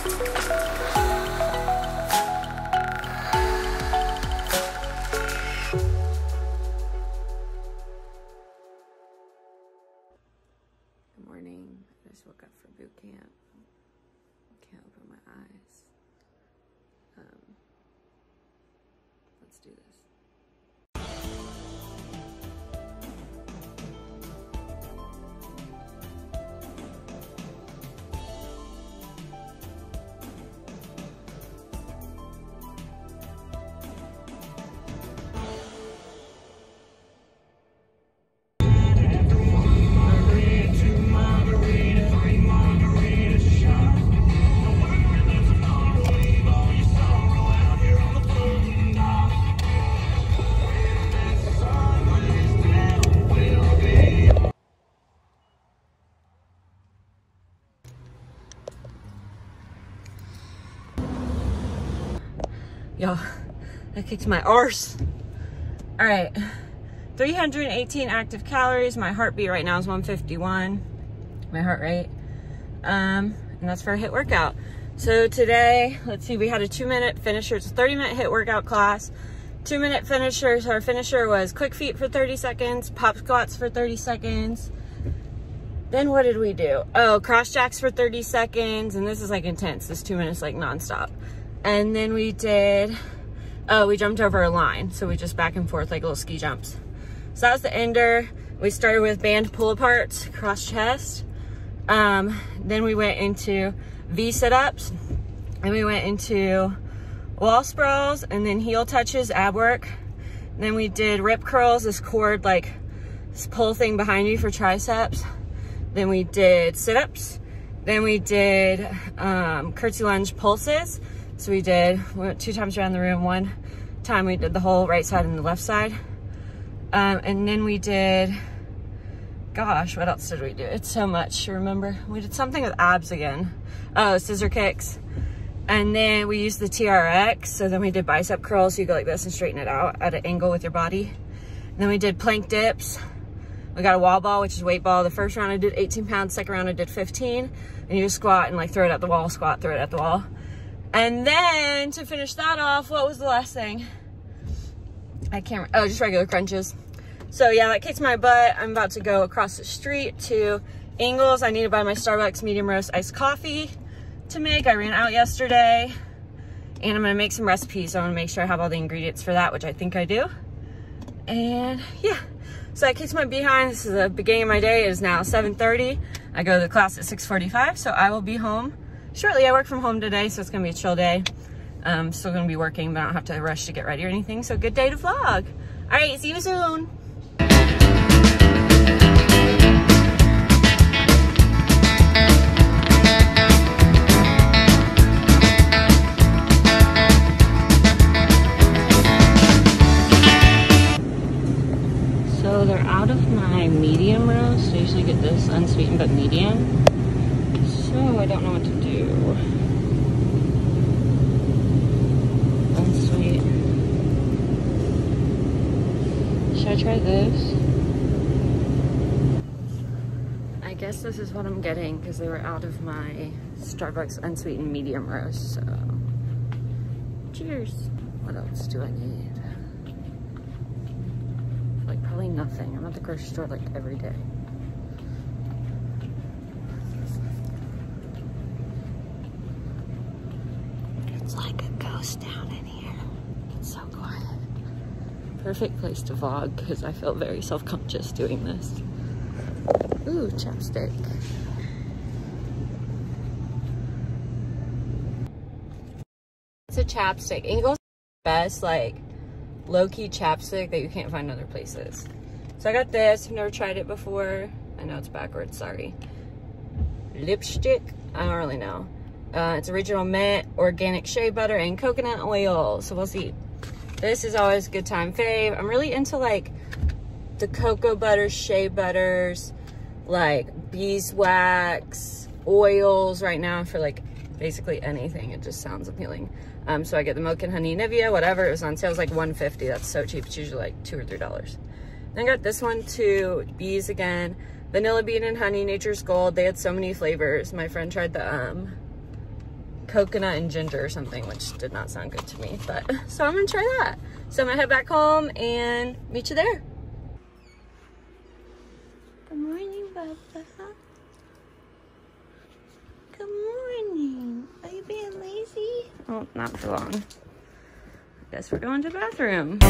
Good morning. I just woke up for boot camp. Can't open my eyes. Let's do this. Y'all, that kicked my arse. All right, 318 active calories. My heartbeat right now is 151, my heart rate. And that's for a HIIT workout. So today, let's see, we had a 2-minute finisher. It's a 30-minute HIIT workout class. 2-minute finisher. So our finisher was quick feet for 30 seconds, pop squats for 30 seconds. Then what did we do? Oh, cross jacks for 30 seconds. And this is like intense, this 2 minutes like nonstop. And then we did, we jumped over a line. So we just back and forth like little ski jumps. So that was the ender. We started with band pull aparts, cross chest. Then we went into V sit-ups. And we went into wall sprawls and then heel touches, ab work. And then we did rip curls, this cord, like this pull thing behind you for triceps. Then we did sit-ups. Then we did curtsy lunge pulses. So we went 2 times around the room. 1 time we did the whole right side and the left side. And then we did, gosh, what else did we do? It's so much to remember. We did something with abs again. Oh, scissor kicks. And then we used the TRX. So then we did bicep curls. So you go like this and straighten it out at an angle with your body. And then we did plank dips. We got a wall ball, which is weight ball. The first round I did 18 pounds. Second round I did 15. And you just squat and like throw it at the wall, squat, throw it at the wall. And then to finish that off, what was the last thing? I can't remember. Oh, just regular crunches. So yeah, that kicked my butt. I'm about to go across the street to Ingles. I need to buy my Starbucks medium roast iced coffee to make. I ran out yesterday. And I'm gonna make some recipes. So I'm gonna make sure I have all the ingredients for that, which I think I do. And yeah, so I kicked my behind. This is the beginning of my day. It is now 7:30. I go to the class at 6:45, so I will be home shortly. I work from home today, so it's gonna be a chill day. Still gonna be working, but I don't have to rush to get ready or anything. So good day to vlog. All right, see you soon. So they're out of my medium roast. I usually get this unsweetened but medium. So I don't know what to do. Unsweet. Should I try this? I guess this is what I'm getting because they were out of my Starbucks unsweetened medium roast. So cheers. What else do I need? Like probably nothing. I'm at the grocery store like every day. It's like a ghost down in here. It's so quiet. Perfect place to vlog because I feel very self-conscious doing this. Ooh, chapstick. It's a chapstick. Ingles best like low-key chapstick that you can't find other places. So I got this. I've never tried it before. I know it's backwards, sorry. Lipstick, I don't really know. It's original mint, organic shea butter, and coconut oil. So we'll see. This is always a good time fave. I'm really into like the cocoa butters, shea butters, like beeswax, oils right now for like basically anything. It just sounds appealing. So I get the Milk and Honey Nivea, whatever. It was on sale. It was like $1.50. That's so cheap. It's usually like $2 or $3. Then I got this one too. Bees again. Vanilla bean and honey, Nature's Gold. They had so many flavors. My friend tried the coconut and ginger or something, which did not sound good to me, but so I'm gonna try that. So I'm gonna head back home and meet you there. Good morning, Bubba. Good morning. Are you being lazy? Oh, not for long. Guess we're going to the bathroom.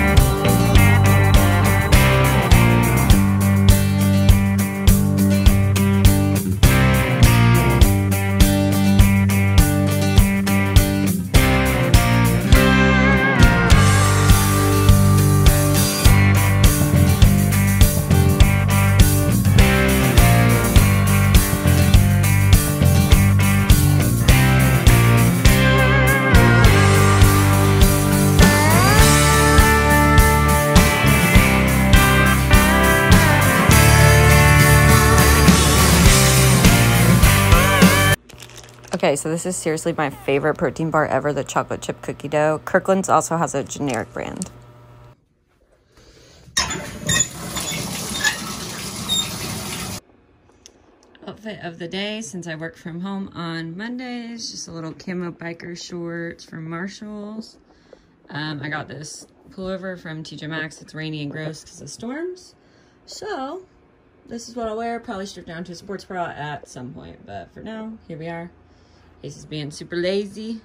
Okay, so this is seriously my favorite protein bar ever, the chocolate chip cookie dough. Kirkland's also has a generic brand. Outfit of the day, since I work from home on Mondays, just a little camo biker shorts from Marshalls. I got this pullover from TJ Maxx. It's rainy and gross because of storms. So, this is what I'll wear. Probably strip down to a sports bra at some point, but for now, here we are. Ace is being super lazy.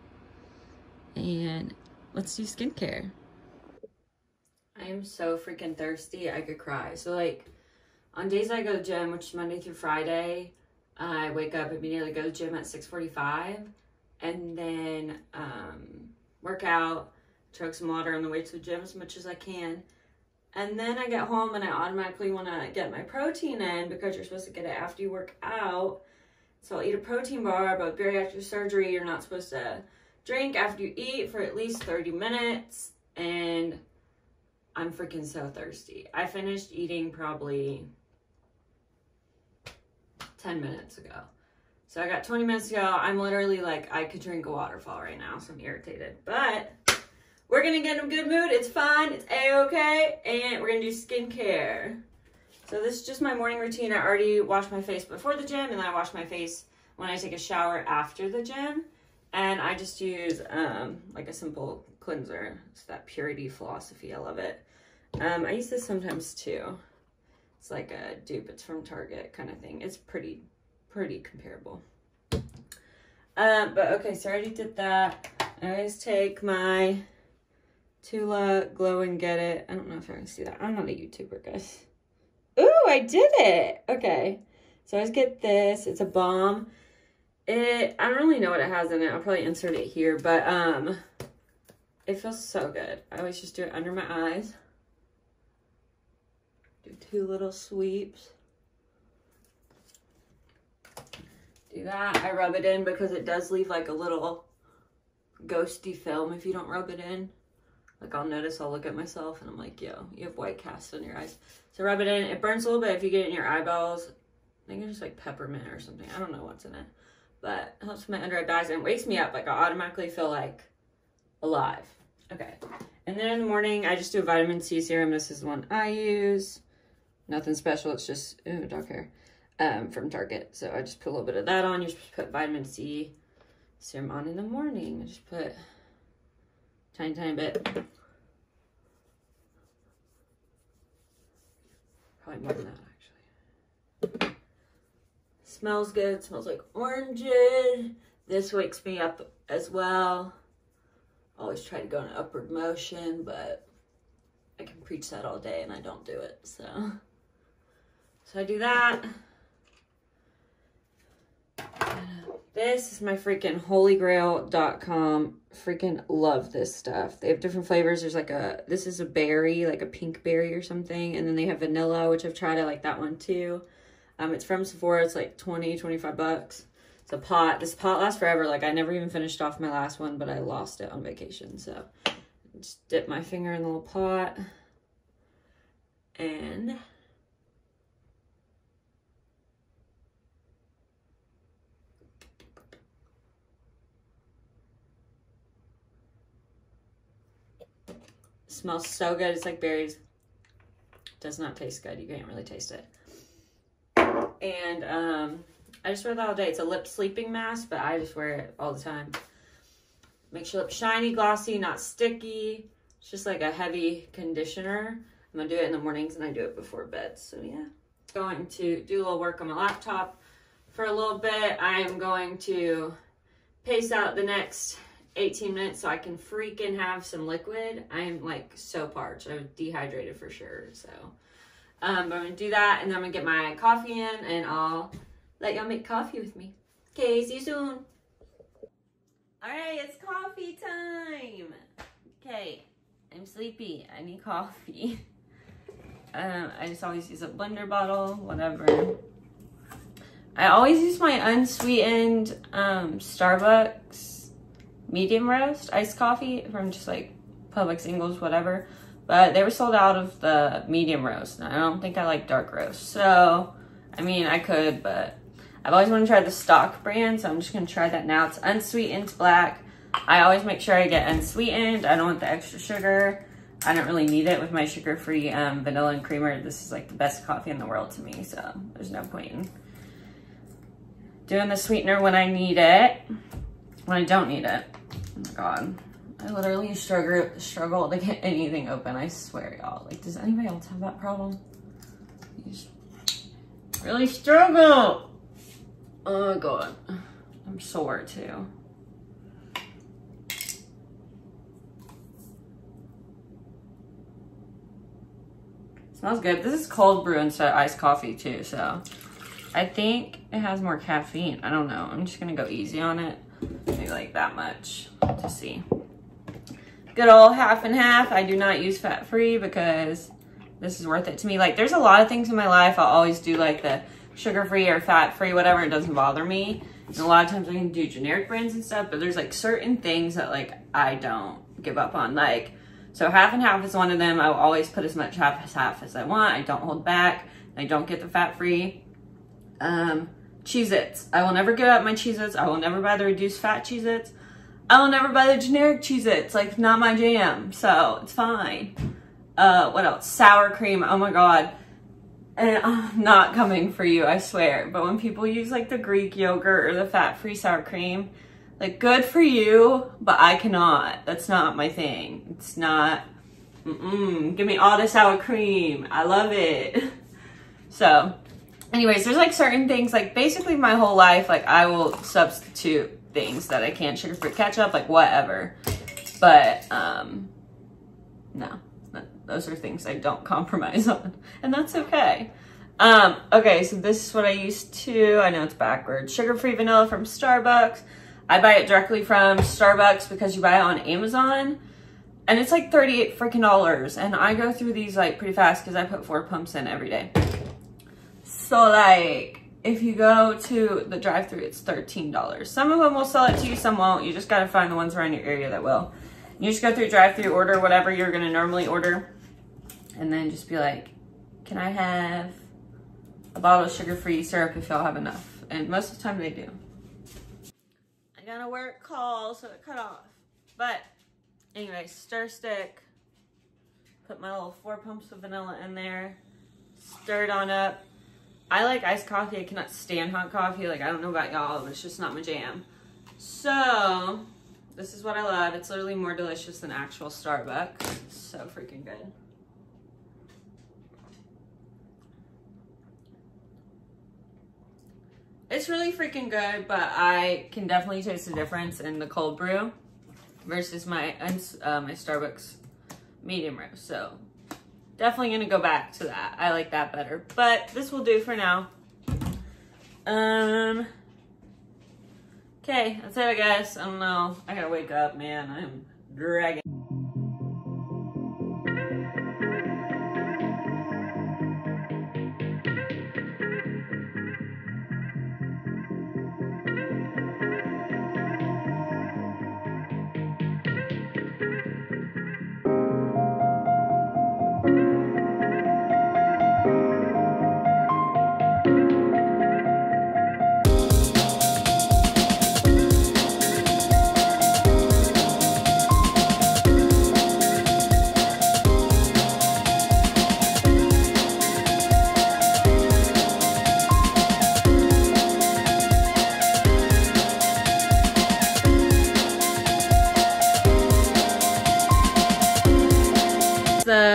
And let's do skincare. I am so freaking thirsty, I could cry. So like, on days I go to the gym, which is Monday through Friday, I wake up immediately, go to the gym at 6:45, and then work out, chug some water on the way to the gym as much as I can. And then I get home and I automatically want to get my protein in because you're supposed to get it after you work out. So I'll eat a protein bar, but bariatric surgery, you're not supposed to drink after you eat for at least 30 minutes. And I'm freaking so thirsty. I finished eating probably 10 minutes ago. So I got 20 minutes ago. I'm literally like, I could drink a waterfall right now, so I'm irritated. But we're gonna get in a good mood. It's fine, it's A-okay, and we're gonna do skincare. So this is just my morning routine. I already washed my face before the gym, and then I wash my face when I take a shower after the gym. And I just use like a simple cleanser. It's that Purity Philosophy, I love it. I use this sometimes too. It's like a dupe, it's from Target kind of thing. It's pretty comparable. But okay, so I already did that. I always take my Tula Glow and Get It. I don't know if I can see that. I'm not a YouTuber, guys. Ooh, I did it. Okay. So I always get this. It's a balm. I don't really know what it has in it. I'll probably insert it here, but it feels so good. I always just do it under my eyes. Do 2 little sweeps. Do that. I rub it in because it does leave like a little ghosty film if you don't rub it in. Like I'll notice, I'll look at myself and I'm like, yo, you have white cast on your eyes. So rub it in. It burns a little bit if you get it in your eyeballs. I think it's just like peppermint or something. I don't know what's in it. But it helps my under eye bags and wakes me up. Like I automatically feel like alive. Okay. And then in the morning, I just do a vitamin C serum. This is the one I use. Nothing special. It's just, ooh, dog hair, from Target. So I just put a little bit of that on. You're supposed to put vitamin C serum on in the morning. I just put tiny bit. Probably more than that, actually. Smells good. Smells like oranges. This wakes me up as well. Always try to go in an upward motion, but I can preach that all day and I don't do it. So I do that. This is my freaking holygrail.com. Freaking love this stuff. They have different flavors. There's like this is a berry, like a pink berry or something. And then they have vanilla, which I've tried. I like that one too. It's from Sephora. It's like 25 bucks. It's a pot. This pot lasts forever. Like I never even finished off my last one, but I lost it on vacation. So just dip my finger in the little pot and smells so good. It's like berries. Does not taste good. You can't really taste it. And I just wear that all day. It's a lip sleeping mask, but I just wear it all the time. Makes your lips shiny, glossy, not sticky. It's just like a heavy conditioner. I'm gonna do it in the mornings and I do it before bed, so yeah. Going to do a little work on my laptop for a little bit. I am going to pace out the next 18 minutes so I can freaking have some liquid. I am like so parched. I'm dehydrated for sure, so. But I'm gonna do that and then I'm gonna get my coffee in and I'll let y'all make coffee with me. Okay, see you soon. All right, it's coffee time. Okay, I'm sleepy. I need coffee. I just always use a blender bottle, whatever. I always use my unsweetened Starbucks medium roast iced coffee from just like Publix, Ingles, whatever. But they were sold out of the medium roast. And I don't think I like dark roast. So, I mean, I could, but I've always wanted to try the stock brand. So I'm just going to try that now. It's unsweetened black. I always make sure I get unsweetened. I don't want the extra sugar. I don't really need it with my sugar-free vanilla and creamer. This is like the best coffee in the world to me. So there's no point in doing the sweetener when I need it. When I don't need it. Oh my God. I literally struggle to get anything open. I swear, y'all. Like, does anybody else have that problem? You just really struggle. Oh God. I'm sore too. Smells good. This is cold brew instead of iced coffee too, so I think it has more caffeine. I don't know. I'm just gonna go easy on it. Maybe like that much to see. Good old half and half. I do not use fat-free because this is worth it to me. Like, there's a lot of things in my life I'll always do like the sugar-free or fat-free, whatever. It doesn't bother me. And a lot of times I can do generic brands and stuff, but there's like certain things that like I don't give up on. Like, so half and half is one of them. I will always put as much half as I want. I don't hold back. I don't get the fat-free. Cheez-Its. I will never give up my Cheez-Its. I will never buy the reduced fat Cheez-Its. I will never buy the generic Cheez-Its. Like, not my jam. So, it's fine. What else? Sour cream. Oh my God. And I'm not coming for you, I swear. But when people use like the Greek yogurt or the fat-free sour cream, like, good for you, but I cannot. That's not my thing. It's not, give me all the sour cream. I love it. So, anyways, there's like certain things, like basically my whole life, like I will substitute things that I can't, sugar-free ketchup, like whatever. But, no, those are things I don't compromise on, and that's okay. Okay, so this is what I used to, I know it's backwards. Sugar-free vanilla from Starbucks. I buy it directly from Starbucks because you buy it on Amazon and it's like $38 freaking, and I go through these like pretty fast because I put 4 pumps in every day. So like if you go to the drive-thru, it's $13. Some of them will sell it to you, some won't. You just got to find the ones around your area that will. You just go through drive-thru, order whatever you're going to normally order, and then just be like, can I have a bottle of sugar-free syrup if y'all have enough? And most of the time they do. I got a work call, so it cut off. But anyway, stir stick. Put my little 4 pumps of vanilla in there. Stir it on up. I like iced coffee. I cannot stand hot coffee. Like, I don't know about y'all, but it's just not my jam. So, this is what I love. It's literally more delicious than actual Starbucks. It's so freaking good. It's really freaking good, but I can definitely taste the difference in the cold brew versus my Starbucks medium roast. So definitely gonna go back to that. I like that better, but this will do for now. Okay, that's it, I guess. I don't know. I gotta wake up, man. I'm dragging.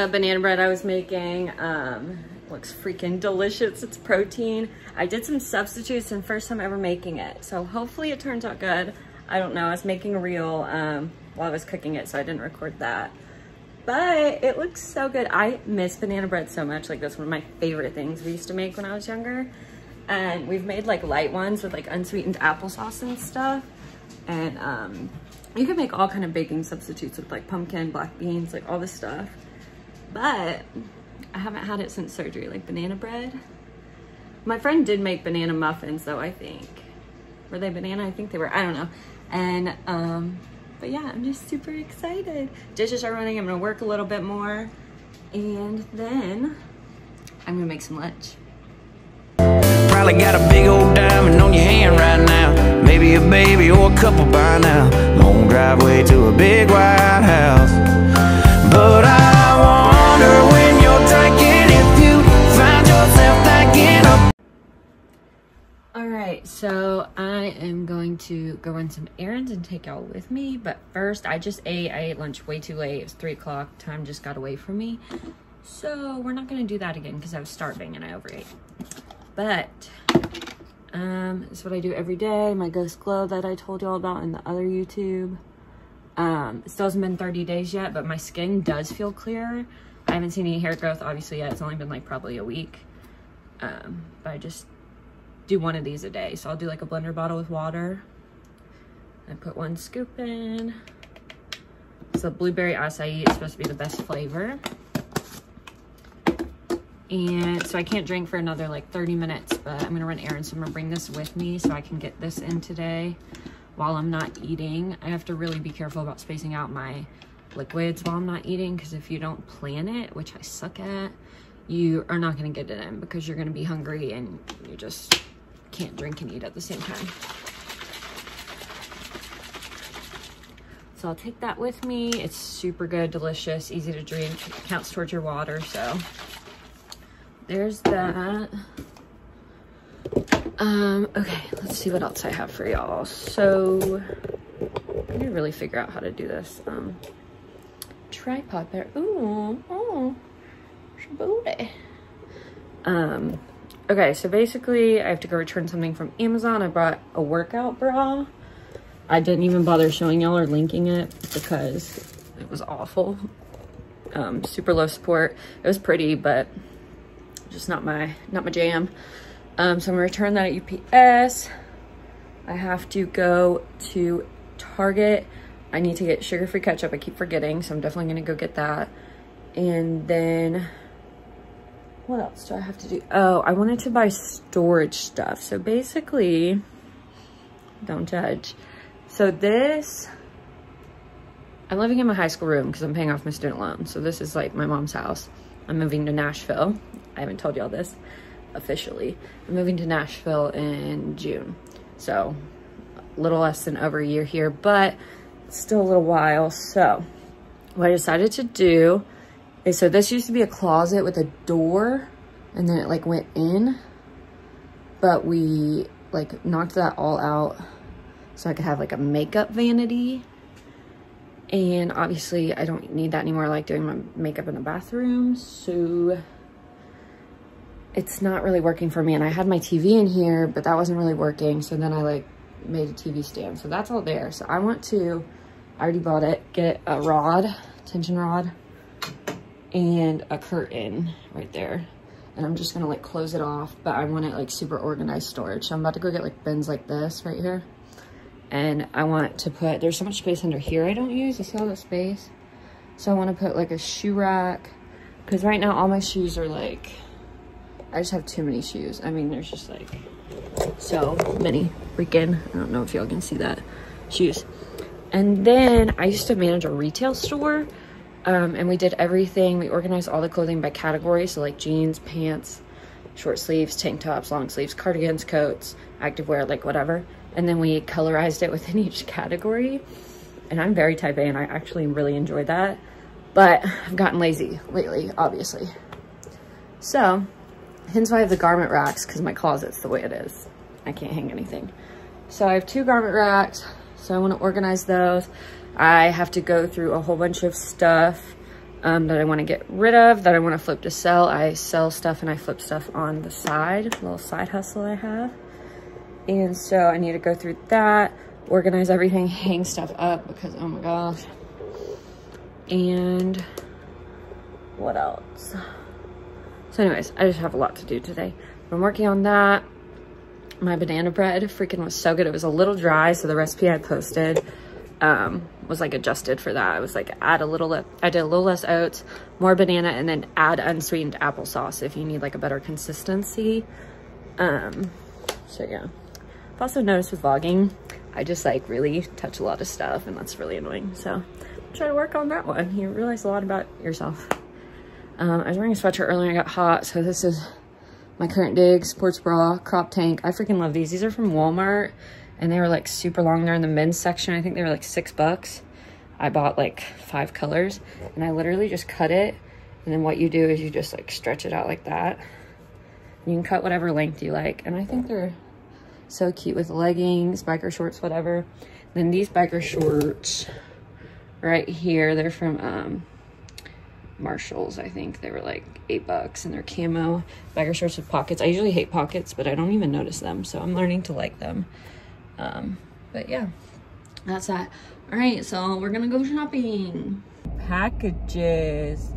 banana bread I was making. Looks freaking delicious. It's protein. I did some substitutes and first time ever making it. So hopefully it turns out good. I don't know. I was making a reel while I was cooking it, so I didn't record that. But it looks so good. I miss banana bread so much. Like, that's one of my favorite things we used to make when I was younger. And we've made like light ones with like unsweetened applesauce and stuff. And you can make all kind of baking substitutes with like pumpkin, black beans, like all this stuff. But I haven't had it since surgery, like banana bread. My friend did make banana muffins though, I think. Were they banana? I think they were, I don't know. And, but yeah, I'm just super excited. Dishes are running, I'm gonna work a little bit more. And then I'm gonna make some lunch. Probably got a big old diamond on your hand right now. Maybe a baby or a couple by now. Long driveway to a big white house. But I wonder when you're drinking if you find yourself thinking of. Alright, so I am going to go run some errands and take y'all with me. But first, I ate lunch way too late. It was 3 o'clock. Time just got away from me. So we're not going to do that again because I was starving and I overate. But this is what I do every day. My Ghost Glow that I told y'all about in the other YouTube. It still hasn't been 30 days yet, but my skin does feel clearer. I haven't seen any hair growth obviously yet. It's only been like probably a week. But I just do one of these a day. So I'll do like a blender bottle with water. I put 1 scoop in. So blueberry acai is supposed to be the best flavor. And so I can't drink for another like 30 minutes, but I'm gonna run errands. So I'm gonna bring this with me so I can get this in today while I'm not eating. I have to really be careful about spacing out my liquids while I'm not eating, because if you don't plan it, which I suck at, you are not gonna get it in because you're gonna be hungry and you just can't drink and eat at the same time. So I'll take that with me. It's super good, delicious, easy to drink. It counts towards your water, so there's that. Okay, let's see what else I have for y'all. So I need to really figure out how to do this. Tripod there. Ooh, booty. Okay, so basically I have to go return something from Amazon. I brought a workout bra. I didn't even bother showing y'all or linking it because it was awful. Super low support. It was pretty, but just not my jam. So I'm gonna return that at UPS. I have to go to Target. I need to get sugar-free ketchup. I keep forgetting, so I'm definitely gonna go get that. And then what else do I have to do? Oh, I wanted to buy storage stuff. So basically, don't judge. So this, I'm living in my high school room because I'm paying off my student loan. So this is like my mom's house. I'm moving to Nashville. I haven't told y'all this officially. I'm moving to Nashville in June. So a little less than over a year here, but still a little while. So what I decided to do is, so this used to be a closet with a door and then it like went in, but we like knocked that all out so I could have like a makeup vanity. And obviously I don't need that anymore. I like doing my makeup in the bathroom, so it's not really working for me. And I had my TV in here, but that wasn't really working. So then I like made a TV stand. So that's all there. So I want to, I already bought it, get a rod, tension rod, and a curtain right there. And I'm just gonna like close it off, but I want it like super organized storage. So I'm about to go get like bins like this right here. And I want to put, there's so much space under here I don't use. You see all that space? So I want to put like a shoe rack, because right now all my shoes are like, I just have too many shoes. I mean, there's just like so many freaking, I don't know if y'all can see that, shoes. And then I used to manage a retail store, and we did everything. We organized all the clothing by category. So like jeans, pants, short sleeves, tank tops, long sleeves, cardigans, coats, activewear, like whatever. And then we colorized it within each category. And I'm very type A and I actually really enjoy that. But I've gotten lazy lately, obviously. So, hence why I have the garment racks, because my closet's the way it is. I can't hang anything. So I have 2 garment racks. So I want to organize those. I have to go through a whole bunch of stuff that I want to get rid of, that I want to flip to sell. I sell stuff and I flip stuff on the side, a little side hustle I have. And so I need to go through that, organize everything, hang stuff up because, oh my gosh. And what else? So anyways, I just have a lot to do today. I'm working on that. My banana bread freaking was so good. It was a little dry, so the recipe I posted was like adjusted for that. I was like, I did a little less oats, more banana, and then add unsweetened applesauce if you need like a better consistency. So yeah. I've also noticed with vlogging, I just like really touch a lot of stuff, and that's really annoying. So try to work on that one. You realize a lot about yourself. I was wearing a sweatshirt earlier and I got hot, so this is my current dig sports bra crop tank. I freaking love these. These are from Walmart, and they were like super long. They're in the men's section. I think they were like $6. I bought like 5 colors, and I literally just cut it, and then what you do is you just like stretch it out like that. You can cut whatever length you like, and I think they're so cute with leggings, biker shorts, whatever. Then these biker shorts right here, they're from Marshalls. I think they were like $8, and they're camo biker shorts with pockets. I usually hate pockets, but I don't even notice them, so I'm learning to like them. But yeah, that's that. All right, so we're gonna go shopping. Packages.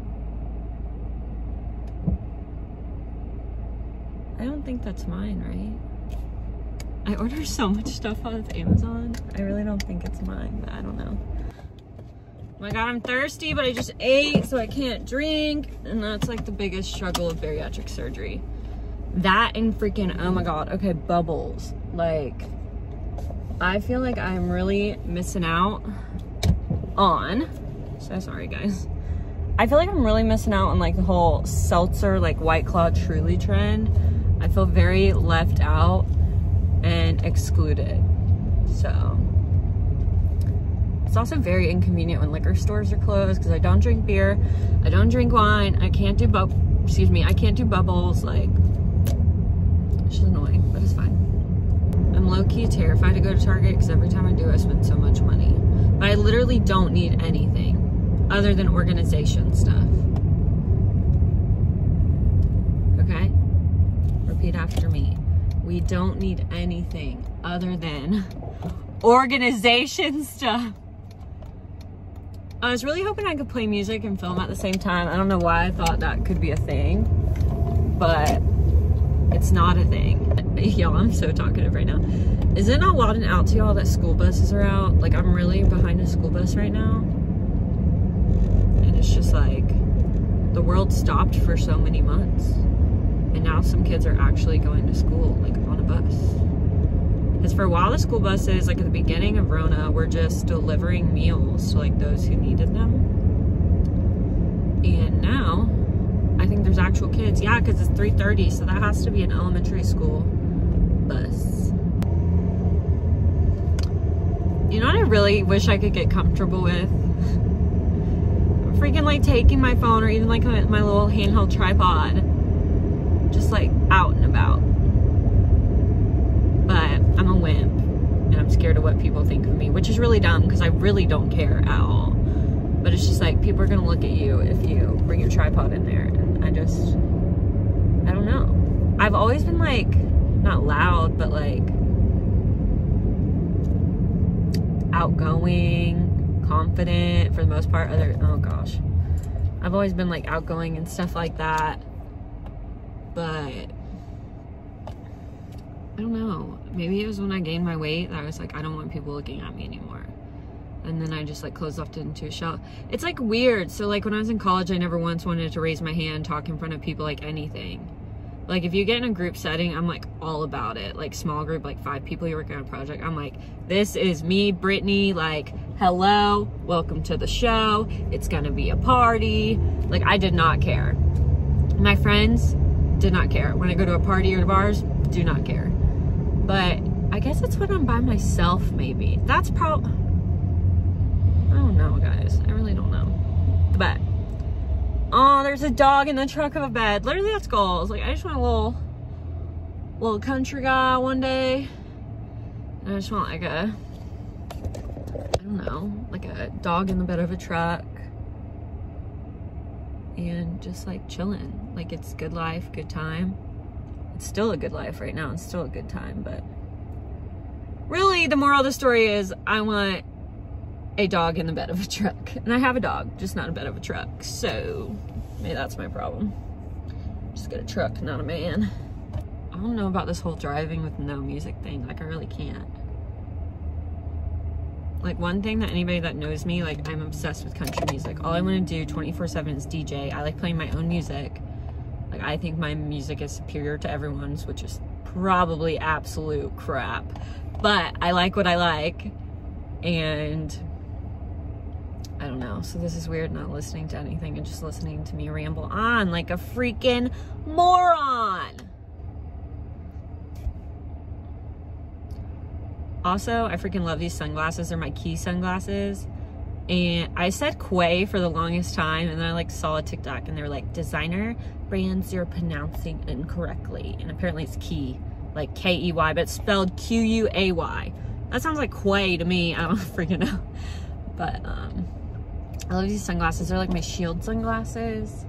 I don't think that's mine, right? I order so much stuff on Amazon. I really don't think it's mine, but I don't know. Oh my God, I'm thirsty, but I just ate, so I can't drink. And that's like the biggest struggle of bariatric surgery. That and freaking, oh my God, okay, bubbles. Like, I feel like I'm really missing out on, so sorry guys. I feel like I'm really missing out on like the whole seltzer, like White Claw Truly trend. I feel very left out and excluded. So it's also very inconvenient when liquor stores are closed because I don't drink beer, I don't drink wine, I can't do I can't do bubbles. Like, it's just annoying, but it's fine. I'm low-key terrified to go to Target because every time I do, I spend so much money. But I literally don't need anything other than organization stuff. Okay? Repeat after me. We don't need anything other than organization stuff. I was really hoping I could play music and film at the same time. I don't know why I thought that could be a thing, but it's not a thing. Y'all, I'm so talkative right now. Is it not loud and out to y'all that school buses are out? Like, I'm really behind a school bus right now. And it's just like, the world stopped for so many months. And now some kids are actually going to school, like, on a bus. Because for a while, the school buses, like, at the beginning of Rona, were just delivering meals to, like, those who needed them. And now, I think there's actual kids. Yeah, because it's 3:30, so that has to be an elementary school bus. You know what I really wish I could get comfortable with? Freaking like taking my phone or even like my little handheld tripod, just like out and about. But I'm a wimp and I'm scared of what people think of me, which is really dumb because I really don't care at all. But it's just like, people are gonna look at you if you bring your tripod in there. And I don't know. I've always been like, not loud, but like outgoing, confident for the most part. Oh gosh. I've always been like outgoing and stuff like that. But I don't know. Maybe it was when I gained my weight that I was like, I don't want people looking at me anymore. And then I just like closed off into a shell. It's like weird. So like when I was in college, I never once wanted to raise my hand, talk in front of people, like anything. Like if you get in a group setting, I'm like all about it. Like small group, like 5 people, you're working on a project. I'm like, this is me, Brittany, like, hello, welcome to the show. It's gonna be a party. Like I did not care. My friends did not care. When I go to a party or to bars, do not care. But I guess it's when I'm by myself, maybe. That's probably, I don't know, guys. I really don't know. But, oh, there's a dog in the truck of a bed. Literally, that's goals. Like, I just want a little country guy one day. And I just want like a, I don't know, like a dog in the bed of a truck. and just like chilling. Like, it's good life, good time. It's still a good life right now. It's still a good time, but really the moral of the story is I want a dog in the bed of a truck. And I have a dog, just not a bed of a truck. So maybe that's my problem. Just get a truck, not a man. I don't know about this whole driving with no music thing. Like, I really can't. Like, one thing that anybody that knows me, like, I'm obsessed with country music. All I want to do 24/7 is DJ. I like playing my own music. Like, I think my music is superior to everyone's, which is probably absolute crap. But I like what I like. And I don't know. So this is weird, not listening to anything and just listening to me ramble on like a freaking moron. Also, I freaking love these sunglasses. They're my Key sunglasses. And I said Quay for the longest time, and then I like saw a TikTok and they were like, designer brands you're pronouncing incorrectly. And apparently it's Key, like K-E-Y, but it's spelled Q-U-A-Y. That sounds like Quay to me. I don't freaking know. But I love these sunglasses. They're like my Shield sunglasses.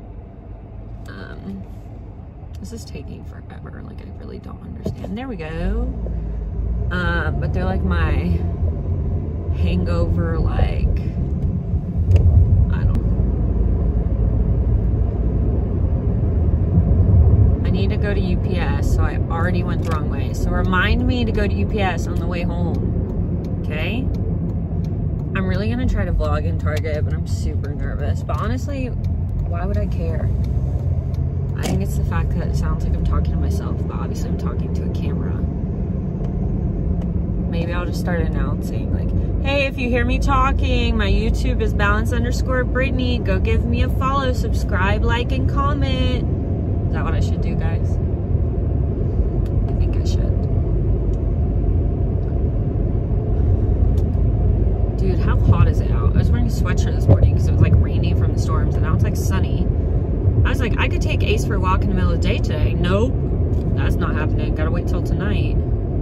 This is taking forever. Like, I really don't understand. There we go. But they're like my hangover, like, I don't know. I need to go to UPS, so I already went the wrong way. So remind me to go to UPS on the way home, okay? I'm really gonna try to vlog in Target, but I'm super nervous. But honestly, why would I care? I think it's the fact that it sounds like I'm talking to myself, but obviously I'm talking to a camera. Maybe I'll just start announcing, like, hey, if you hear me talking, my YouTube is balance_Brittany. Go give me a follow, subscribe, like, and comment. Is that what I should do, guys? I think I should. Dude, how hot is it out? I was wearing a sweatshirt this morning because it was like rainy from the storms, and now it's like sunny. I was like, I could take Ace for a walk in the middle of the day today. Nope, that's not happening. Gotta wait till tonight.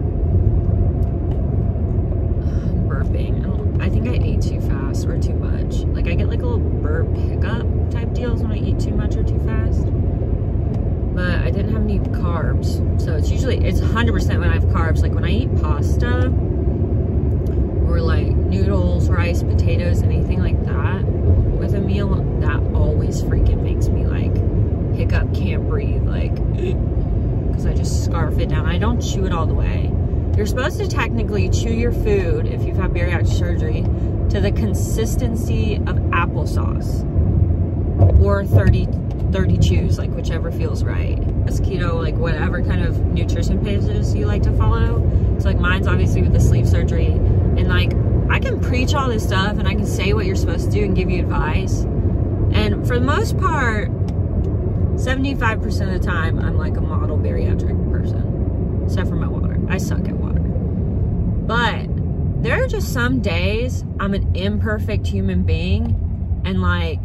I'm burping. I think I ate too fast or too much. Like, I get like a little burp hiccup type deals when I eat too much or too fast. But I didn't have any carbs. So it's 100% when I have carbs. Like, when I eat pasta or like noodles, rice, potatoes, anything like that with a meal, that always freaking makes me like hiccup, can't breathe, like, because I just scarf it down. I don't chew it all the way. You're supposed to technically chew your food, if you've had bariatric surgery, to the consistency of applesauce, or 30 chews, like whichever feels right. As keto, like whatever kind of nutrition pages you like to follow. So like mine's obviously with the sleep surgery, and like I can preach all this stuff and I can say what you're supposed to do and give you advice. And for the most part, 75% of the time, I'm like a model bariatric person, except for my water. I suck at water. But there are just some days I'm an imperfect human being, and like,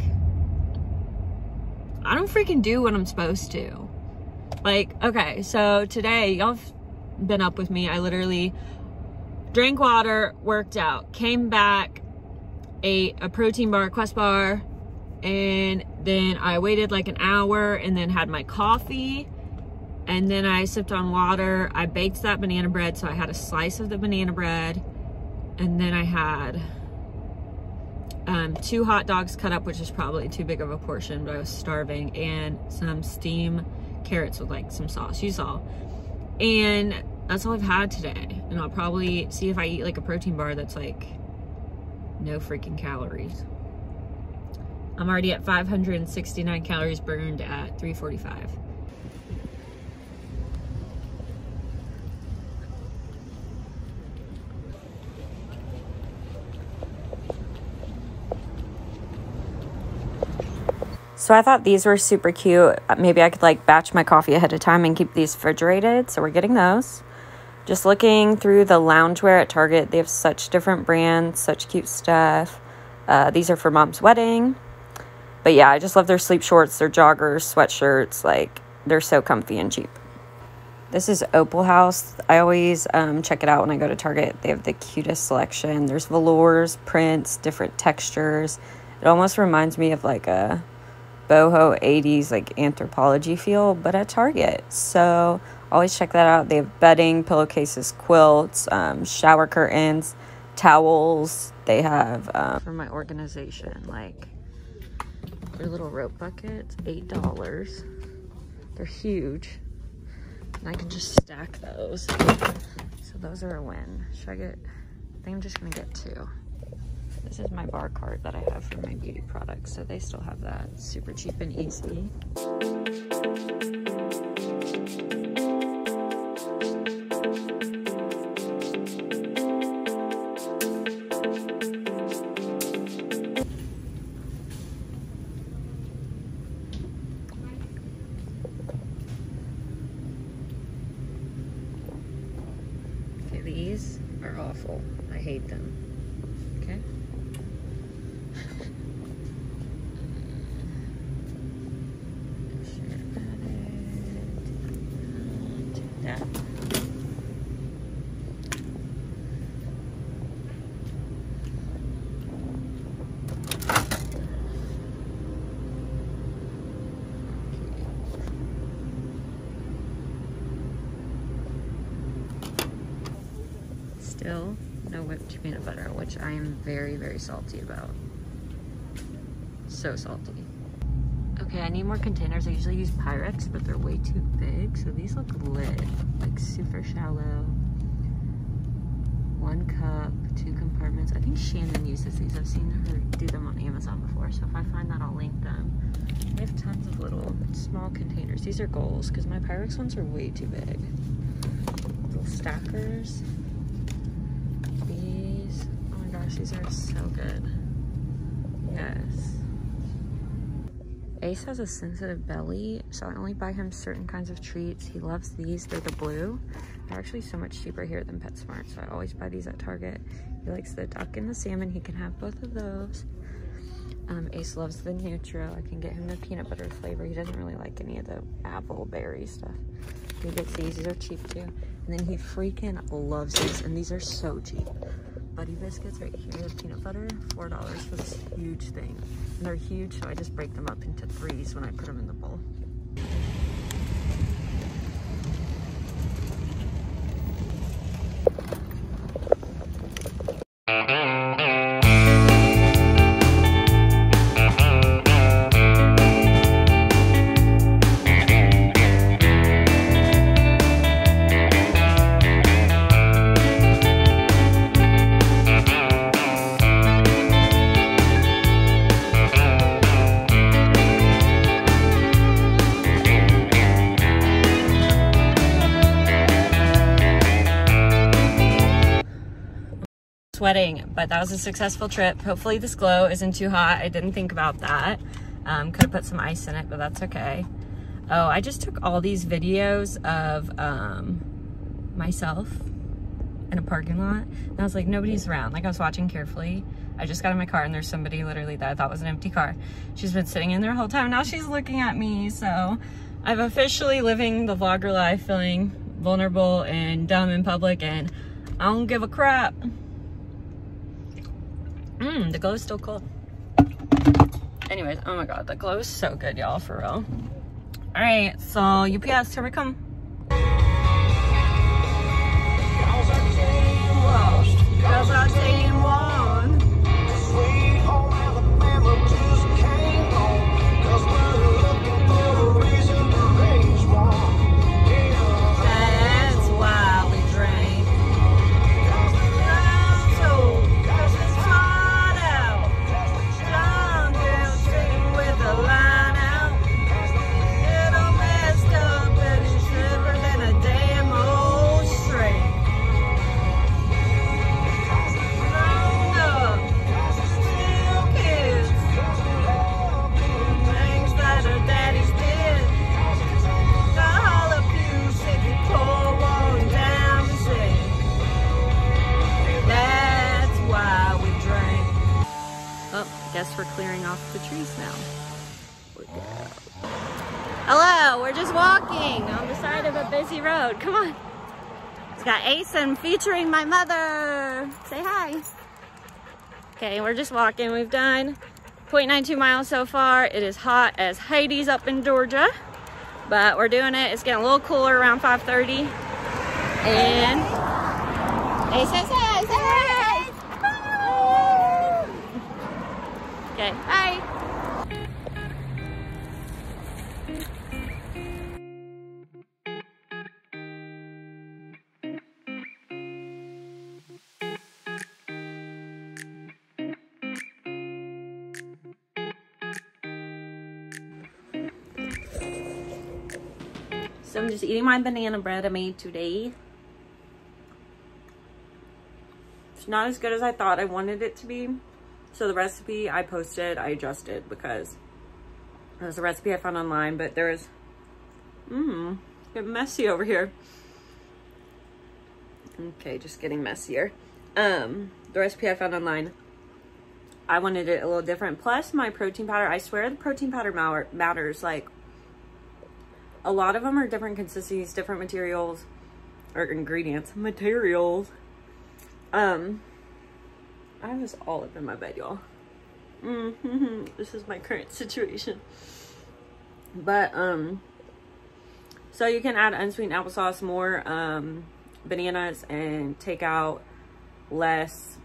I don't freaking do what I'm supposed to. Like, okay, so today, y'all have been up with me. I literally drank water, worked out, came back, ate a protein bar, Quest bar, and then I waited like an hour and then had my coffee, and then I sipped on water. I baked that banana bread, so I had a slice of the banana bread, and then I had 2 hot dogs cut up, which is probably too big of a portion, but I was starving, and some steamed carrots with like some sauce, you saw. And that's all I've had today. And I'll probably see if I eat like a protein bar that's like no freaking calories. I'm already at 569 calories burned at 3:45. So I thought these were super cute. Maybe I could like batch my coffee ahead of time and keep these refrigerated. So we're getting those. Just looking through the loungewear at Target. They have such different brands, such cute stuff. These are for mom's wedding. But yeah, I just love their sleep shorts, their joggers, sweatshirts. Like, they're so comfy and cheap. This is Opal House. I always check it out when I go to Target. They have the cutest selection. There's velours, prints, different textures. It almost reminds me of like a boho 80s like anthropology feel, but at Target. So always check that out. They have bedding, pillowcases, quilts, shower curtains, towels. They have for my organization, like their little rope buckets, $8. They're huge, and I can just stack those. So those are a win. Should I get? I think I'm just gonna get 2. This is my bar cart that I have for my beauty products, so they still have that. It's super cheap and easy. Okay, these are awful. I hate them. Okay. Still no whipped peanut butter, which I am very, very salty about. So salty. Okay, I need more containers. I usually use Pyrex, but they're way too big. So these look lit, like super shallow. 1 cup, 2 compartments. I think Shannon uses these. I've seen her do them on Amazon before. So if I find that, I'll link them. They have tons of little small containers. These are goals because my Pyrex ones are way too big. Little stackers. These, oh my gosh, these are so good. Yes. Ace has a sensitive belly, so I only buy him certain kinds of treats. He loves these. They're the blue. They're actually so much cheaper here than PetSmart, so I always buy these at Target. He likes the duck and the salmon. He can have both of those. Ace loves the Nutro. I can get him the peanut butter flavor. He doesn't really like any of the apple berry stuff. He gets these. These are cheap too. And then he freaking loves these, and these are so cheap. Buddy biscuits right here, peanut butter, $4 for this huge thing. And they're huge, so I just break them up into 3s when I put them in the bowl. Sweating, but that was a successful trip. Hopefully this glow isn't too hot. I didn't think about that. Could have put some ice in it, but that's okay. Oh, I just took all these videos of myself in a parking lot, and I was like, nobody's around. Like, I was watching carefully. I just got in my car and there's somebody literally that I thought was an empty car. She's been sitting in there the whole time. Now she's looking at me. So I'm officially living the vlogger life, feeling vulnerable and dumb in public, and I don't give a crap. The glow is still cold. Anyways, oh my god, the glow is so good, y'all, for real. All right, so UPS, here we come. Girls are saying one. Sweet home Alabama just came home. 'Cause we're looking for a reason to raise one. That's why we drink. 'Cause the ground's old, 'cause it's hot out. John girl sitting with a line out. Little messed up and it's shiver than a damn old string. Guess we're clearing off the trees now. Hello, we're just walking on the side of a busy road. Come on. It's got Asen featuring my mother. Say hi. Okay, we're just walking. We've done 0.92 miles so far. It is hot as Hades up in Georgia, but we're doing it. It's getting a little cooler around 5:30. And hey, say hi. Okay, bye. So I'm just eating my banana bread I made today. It's not as good as I thought I wanted it to be. So the recipe I posted, I adjusted because it was a recipe I found online, but there's, get messy over here. Okay, just getting messier. The recipe I found online, I wanted it a little different. Plus my protein powder, I swear the protein powder matters. Like, a lot of them are different consistencies, different materials, or ingredients. Materials. I was all up in my bed, y'all. This is my current situation. But, so you can add unsweetened applesauce, more, bananas, and take out less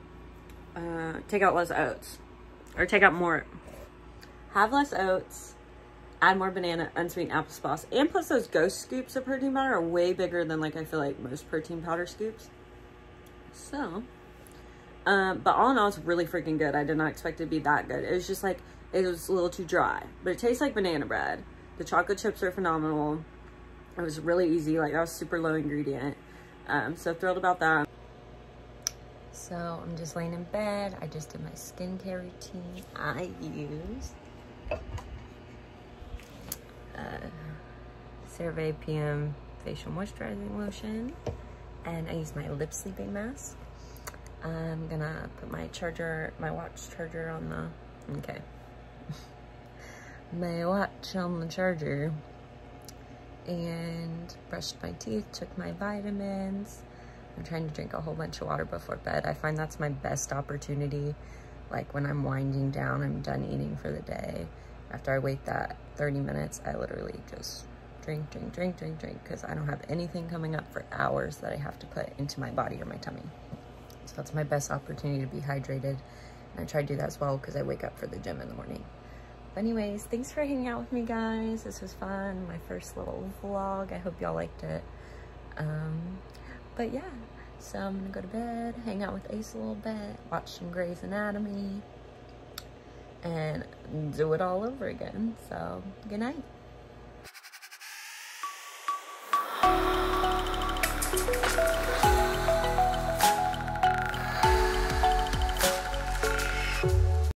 oats. Or take out more, have less oats, add more banana, unsweetened applesauce, and plus those ghost scoops of protein powder are way bigger than, like, I feel like most protein powder scoops. So, but all in all, it's really freaking good. I did not expect it to be that good. It was just like, it was a little too dry, but it tastes like banana bread. The chocolate chips are phenomenal. It was really easy. Like, that was super low ingredient. So thrilled about that. So I'm just laying in bed. I just did my skincare routine. I used CeraVe PM facial moisturizing lotion, and I use my lip sleeping mask. I'm gonna put my charger, my watch charger on the, okay. My watch on the charger, and brushed my teeth, took my vitamins. I'm trying to drink a whole bunch of water before bed. I find that's my best opportunity. Like, when I'm winding down, I'm done eating for the day. After I wait that 30 minutes, I literally just drink, because I don't have anything coming up for hours that I have to put into my body or my tummy. So that's my best opportunity to be hydrated. And I try to do that as well because I wake up for the gym in the morning. But anyways, thanks for hanging out with me, guys. This was fun. My first little vlog. I hope y'all liked it. But yeah, so I'm gonna go to bed, hang out with Ace a little bit, watch some Grey's Anatomy, and do it all over again. So good night.